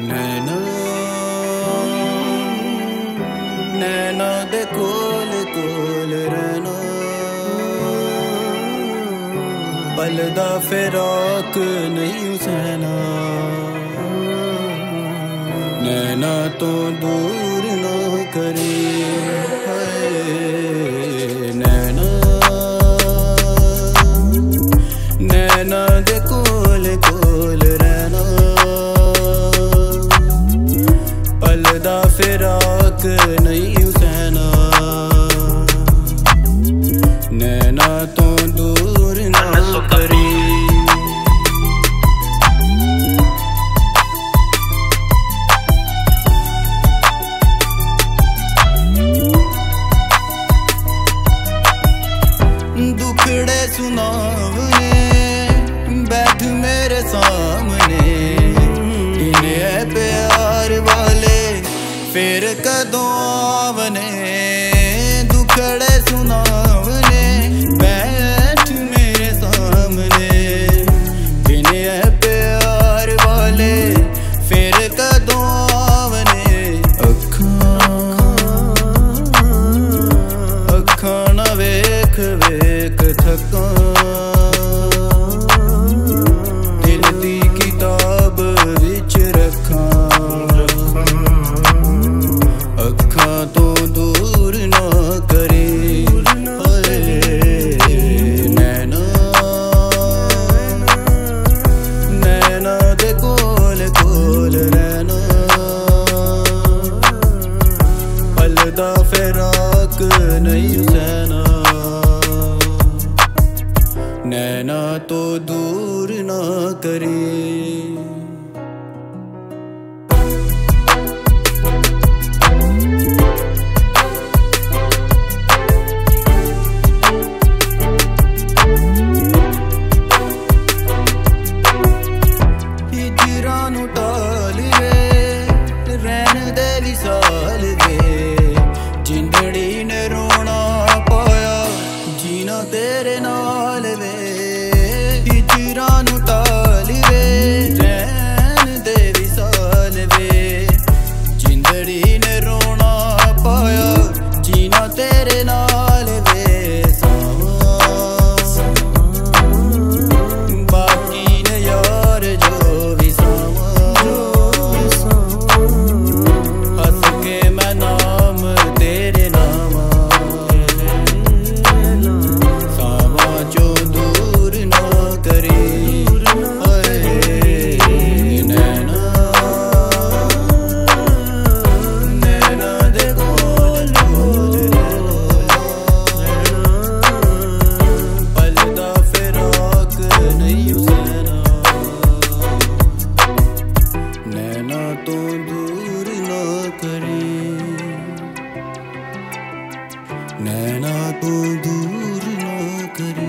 नैना नैना दे कोल कोल रहना, पलदा फिराक नहीं सहना। नैना तो दूर ना करे, नैना नैना दे कोल कोल रहना, पलदा फिराक नहीं सहना। नैना तो दूर ना करे। दुखड़े सुनावने बैठ मेरे सामने, इन्हें प्यार वाले फिर कदों आवने। दुखड़े सुनावने बैठ मेरे सामने, इन्हें प्यार वाले फिर कदों आवने। अखां ना वेख वेख थका, दिल दी किताब विच रखा। अखां तो दूर ना करे, नैना नैना दे कोल कोल रहना, पलदा फिराक नहीं सहना। नैना तो दूर ना करे। साल वे जिंदड़ी ने रोना पाया, जीना तेरे नाल वे। हिजरा नू टाल वे रैन दे विसाल वे, जिंदड़ी ने रोना पाया, जीना तेरे नाल वे। बाकी ने यार जो भी तो दूर ना करे। नैना तो दूर ना करे।